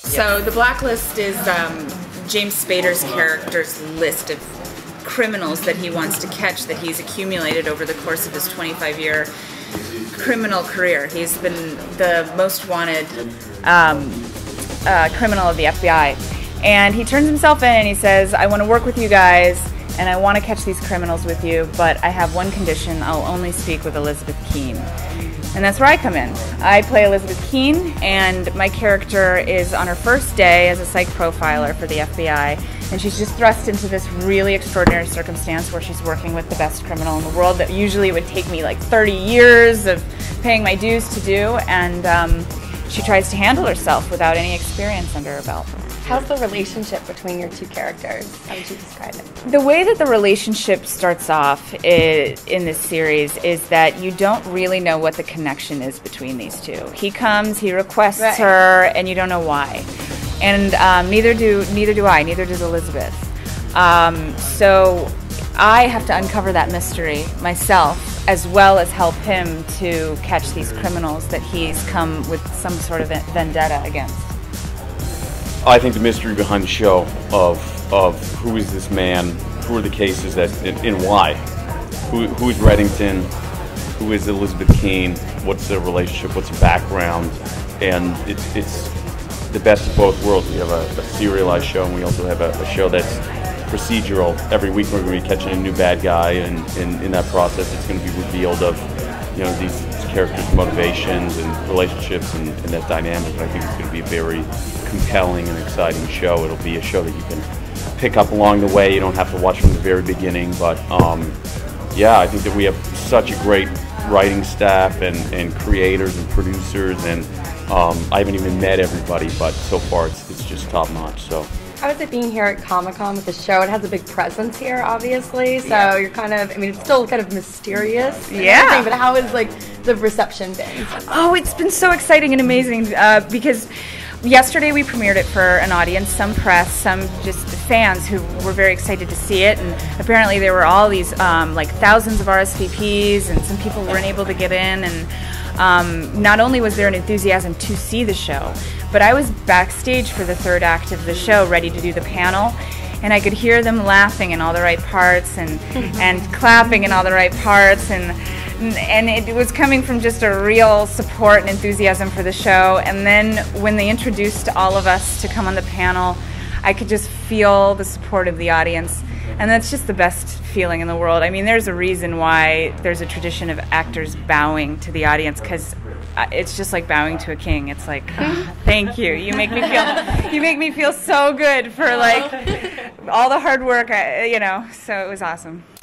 So the blacklist is James Spader's character's list of criminals that he wants to catch that he's accumulated over the course of his 25-year criminal career. He's been the most wanted criminal of the FBI. And he turns himself in and he says, I want to work with you guys and I want to catch these criminals with you, but I have one condition: I'll only speak with Elizabeth Keene. And that's where I come in. I play Elizabeth Keene, and my character is on her first day as a psych profiler for the FBI, and she's just thrust into this really extraordinary circumstance where she's working with the best criminal in the world that usually would take me like 30 years of paying my dues to do, and she tries to handle herself without any experience under her belt. How's the relationship between your two characters? How would you describe it? The way that the relationship starts off in this series is that you don't really know what the connection is between these two. He comes, he requests her, and you don't know why. And neither do I, neither does Elizabeth. So I have to uncover that mystery myself, as well as help him to catch these criminals that he's come with some sort of vendetta against. I think the mystery behind the show of who is this man, who are the cases, and why. Who is Reddington? Who is Elizabeth Keene? What's their relationship? What's their background? And it's the best of both worlds. We have a serialized show, and we also have a show that's procedural. Every week we're going to be catching a new bad guy, and in that process it's going to be revealed of these characters' motivations and relationships and that dynamic. And I think it's going to be a very compelling and exciting show. It'll be a show that you can pick up along the way. You don't have to watch from the very beginning, but yeah, I think that we have such a great writing staff and creators and producers, and I haven't even met everybody, but so far it's just top notch. So how is it being here at Comic-Con with the show? It has a big presence here, obviously, so you're kind of, I mean, it's still kind of mysterious and everything, but how has like the reception been? Oh, it's been so exciting and amazing because yesterday we premiered it for an audience, some press, some just fans who were very excited to see it, and apparently there were all these like thousands of RSVPs, and some people weren't able to get in, and not only was there an enthusiasm to see the show, but I was backstage for the third act of the show, ready to do the panel, and I could hear them laughing in all the right parts and clapping in all the right parts, and it was coming from just a real support and enthusiasm for the show. And then when they introduced all of us to come on the panel, I could just feel the support of the audience, and that's just the best feeling in the world. I mean, there's a reason why there's a tradition of actors bowing to the audience, because it's just like bowing to a king. It's like, thank you. You make me feel so good for like all the hard work, so it was awesome.